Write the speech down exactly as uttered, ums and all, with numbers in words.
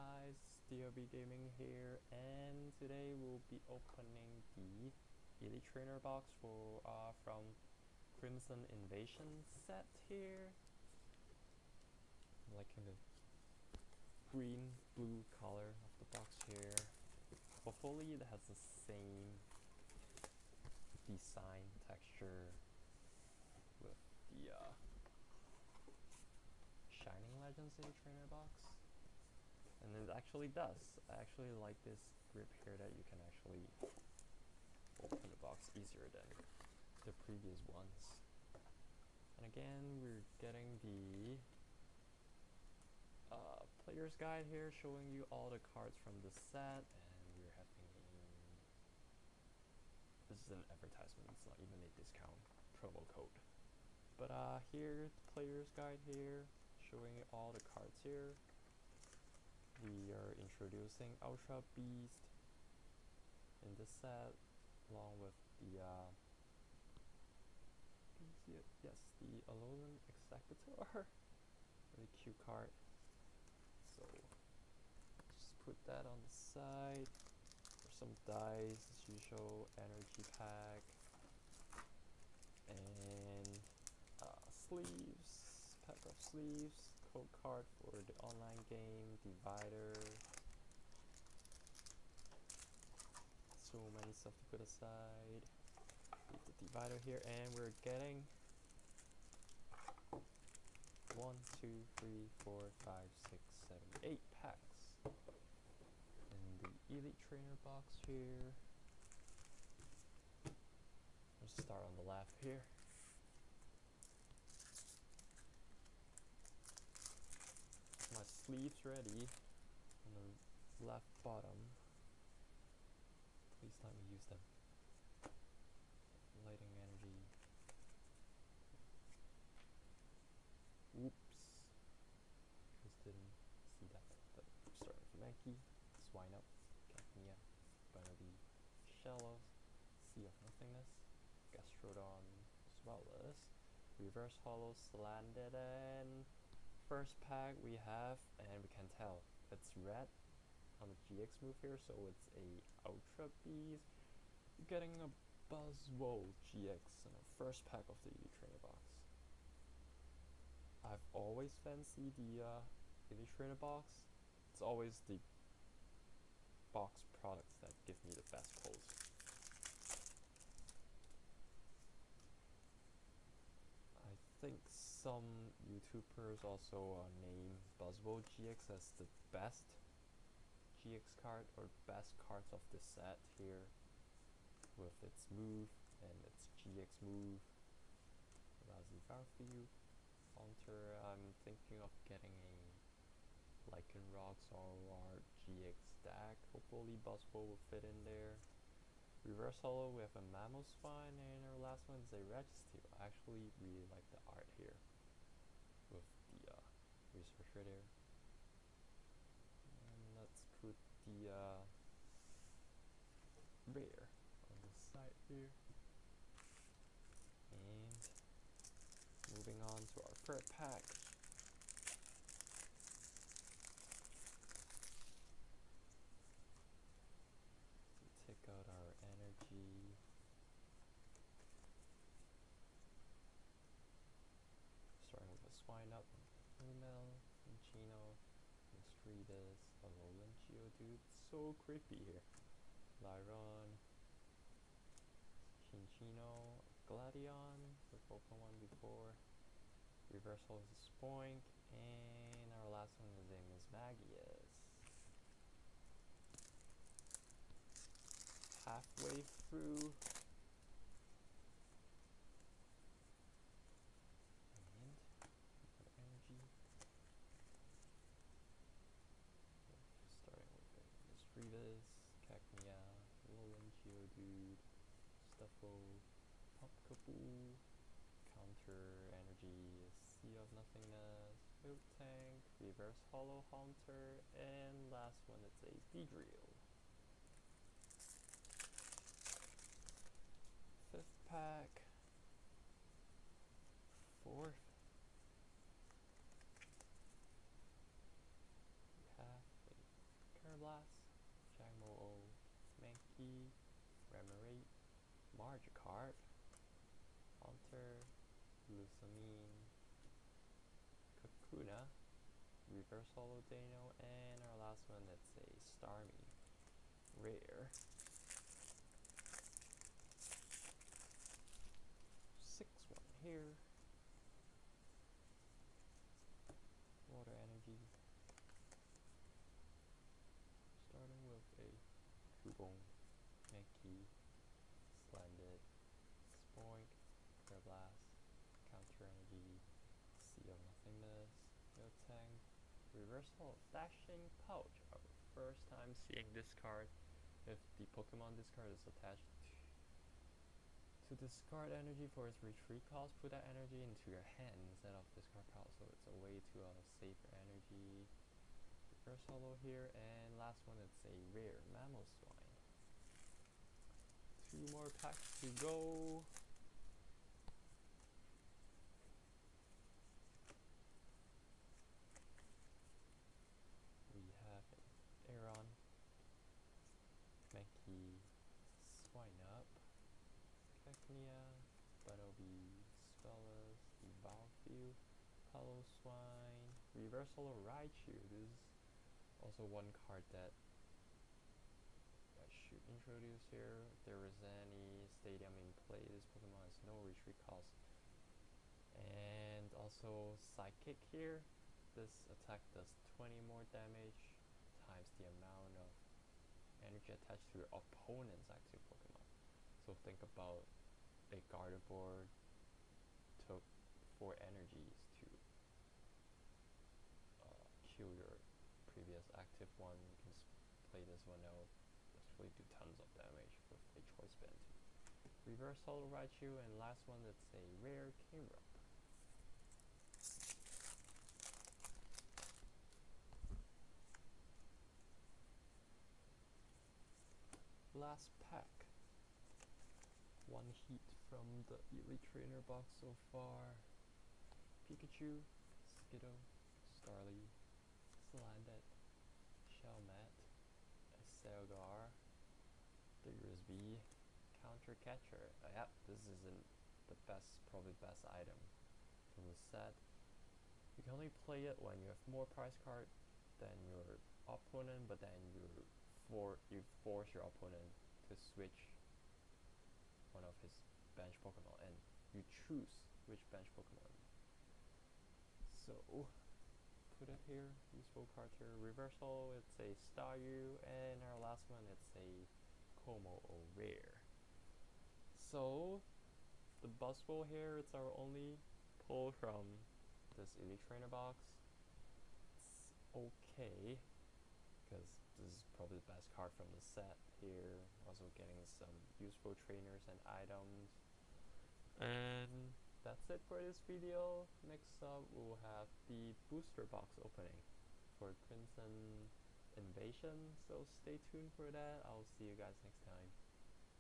guys, D O B Gaming here, and today we'll be opening the Elite Trainer box for uh, from Crimson Invasion set here. I'm liking the green blue color of the box here. Hopefully it has the same design texture with the uh, Shining Legends Elite Trainer box. And it actually does. I actually like this grip here that you can actually open the box easier than the previous ones. And again, we're getting the uh, player's guide here showing you all the cards from the set, and we're having a, this is an advertisement, it's not even a discount promo code. But uh, here, the player's guide here, showing you all the cards here. We are introducing Ultra Beast in this set, along with the uh, can you see it? Yes, the Alolan Executor. Really cute card. So just put that on the side. For some dice, as usual, energy pack, and uh, sleeves, pack of sleeves. Code card for the online game, divider. So many stuff to put aside. Leave the divider here, and we're getting one, two, three, four, five, six, seven, eight packs in the Elite Trainer box here. Let's start on the left here. My sleeves ready on the left bottom. Please let me use them. Lighting energy. Oops. Just didn't see that. But starting with Mankey, Swinub, Cacnea, Bunnelby, Shallows, Sea of Nothingness, Gastrodon, as well as Reverse Hollow, Slanted, and first pack we have, and we can tell it's red on the G X move here, so it's a Ultra Beast. Getting a Buzzwole G X in the first pack of the Elite Trainer box. I've always fancied the uh, Elite Trainer box. It's always the box products that give me the best pulls. I think some YouTubers also uh, name Buzzwole G X as the best G X card or best cards of the set here, with its move and its G X move. Lousy Garfield, Haunter. I'm thinking of getting a Lycanroc or G X deck. Hopefully Buzzwole will fit in there. Reverse Hollow, we have a Mammospine, and our last one is a Registeel. I actually really like the art here with the uh, researcher there. And let's put the uh, rare on the side here. And moving on to our third pack. To take out our energy. Starting with a Swinub, Lumel, Minccino, Misdreavus, Alolan Geodude. So creepy here. Lyron, Chinchino, Gladion, we've opened one before. Reversal is a Spoink, and our last one is a Mismagius. Halfway through. And our energy. Starting with a Misdreavus, Cacnea, Alolan Geodude, Stuffle, Pumpkaboo, Counter Energy, Sea of Nothingness, Miltank, Reverse Hollow Haunter, and last one it's a Beedrill. Fifth pack. Fourth. We have a Blast, Jangmo-O, Mankey, Remoraid, Magikarp, Haunter, Lusamine, Kakuna, Reverse Holo Dano, and our last one, let's say Starmie, Rare. Six one here. Water Energy. Starting with a Cubone, Mankey, Splendid, Spoink, Blast, Counter Energy, Sea of Nothingness, Miltank, Reversal, Dashing Pouch. Our first time seeing this card. If the Pokemon this card is attached to discard energy for its retreat cost, put that energy into your hand instead of discard pile, so it's a way to uh, save your energy. Reverse Holo here, and last one, it's a rare Mamoswine. Two more packs to go. We have an Aeron, Mankey, Swinub, Cacnea, Bunnelby, Spellis, Evolview, Paloswine, Reverse Holo Raichu. This is also one card that I should introduce here. If there is any stadium in play, this Pokemon has no retreat cost. And also Psychic here. This attack does twenty more damage times the amount of energy attached to your opponent's active Pokemon. So think about a Gardevoir took four energies to uh, kill your previous active one. You can play this one out, actually do tons of damage with a choice band. Reverse Holo Raichu, and last one, it's a rare Camerupt. Last pack. One heat from the Elite Trainer box so far. Pikachu, Skiddo, Starly, Slandet, Shelmet, Selgar, Diggersby, Counter Catcher. Uh, yep, this isn't the best, probably best item from the set. You can only play it when you have more prize card than your opponent, but then you for you force your opponent to switch one of his bench Pokemon, and you choose which bench Pokemon. So put it here, useful card here. Reversal, it's a Staryu, and our last one, it's a Como-O Rare. So the Buzzwole here, it's our only pull from this Elite Trainer box. It's okay, because this is probably the best card from the set here. Also getting some useful trainers and items. And that's it for this video. Next up, we'll have the booster box opening for Crimson Invasion. So stay tuned for that. I'll see you guys next time.